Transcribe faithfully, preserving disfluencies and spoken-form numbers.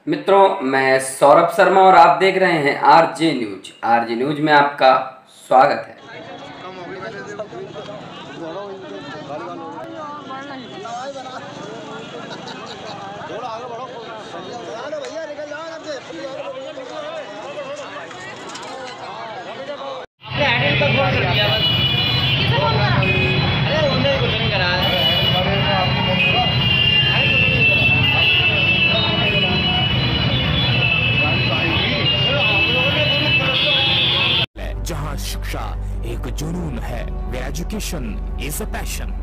मित्रों, मैं सौरभ शर्मा और आप देख रहे हैं आरजे न्यूज। आरजे न्यूज में आपका स्वागत है। जहाँ शिक्षा एक जुनून है, वे एजुकेशन इज अ पैशन।